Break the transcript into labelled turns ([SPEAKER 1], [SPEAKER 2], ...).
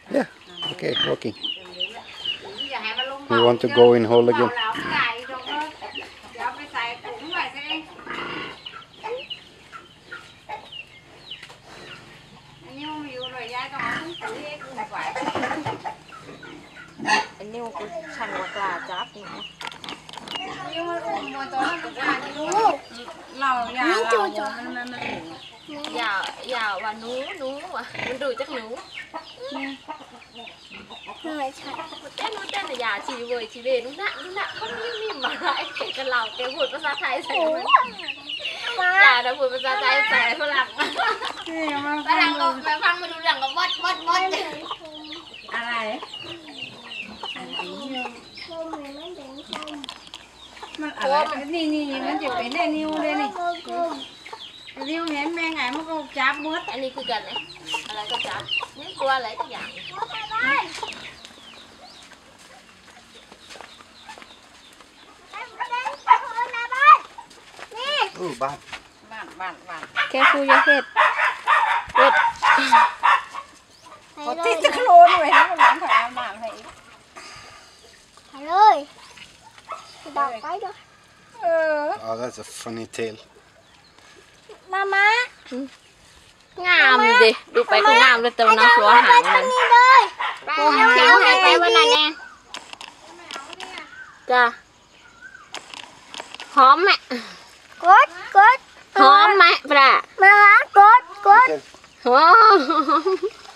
[SPEAKER 1] Yeah. Okay, walking. We want to go in hole again.
[SPEAKER 2] Anh yêu cái chăn hoặc là cháp nữa. Dạ và nú mà mình đuổi chắc nú. Cái nú tên là già chỉ về nú nặng không như mà lại cái lẩu cái buổiภาษาไทยใส่มันgià đã buổiภาษาไทยใส่ฝรั่งฝรั่งก็ไปฟังมาดูหลังก็มดอะไรมันอะไรนี่มันจะเป็นได้นิ้วเลยนี่นิ้วเห็นแม่ไงมันก็จับมดอันนี้คือกันเลยอะไรก็จับไม่กลัวอะไรทุกอย่าง
[SPEAKER 1] บ้าน
[SPEAKER 2] แค่คุยเฮ็ดเขาติดตะโครนไว้นะมันหลังถ่ายน้ำให้อีก
[SPEAKER 3] เลยดอกไปด้วย
[SPEAKER 1] Oh, that's a funny tail.
[SPEAKER 3] มาง
[SPEAKER 2] ามดิดูไปก็งามเลยแต่ว่าน้ำหัวหางมัน
[SPEAKER 3] นี่เลยทิ้งให้ไปวันนั้นแน่
[SPEAKER 2] จ้ะหอมไหม
[SPEAKER 3] กด
[SPEAKER 2] หอมไหมปลา
[SPEAKER 3] มากด
[SPEAKER 2] หอม